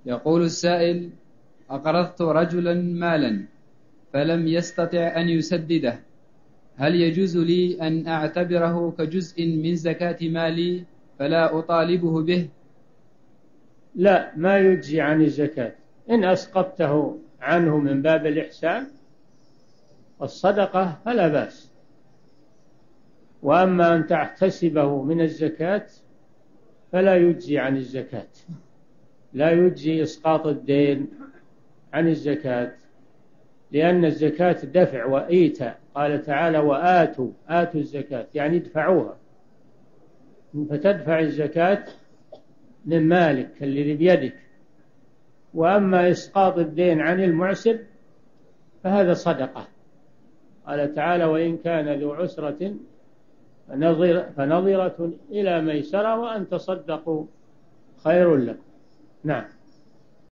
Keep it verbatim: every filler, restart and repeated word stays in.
يقول السائل: أقرضت رجلا مالا فلم يستطع أن يسدده، هل يجوز لي أن أعتبره كجزء من زكاة مالي فلا أطالبه به؟ لا، ما يجزي عن الزكاة. إن أسقطته عنه من باب الإحسان والصدقة فلا بأس، وأما أن تحتسبه من الزكاة فلا يجزي عن الزكاة. لا يجزي إسقاط الدين عن الزكاة، لأن الزكاة دفع وإيتاء. قال تعالى: وآتوا آتوا الزكاة، يعني ادفعوها، فتدفع الزكاة من مالك الذي بيدك. وأما إسقاط الدين عن المعسر فهذا صدقة. قال تعالى: وإن كان ذو عسرة فنظرة إلى ميسرة وأن تصدقوا خير لكم. نعم.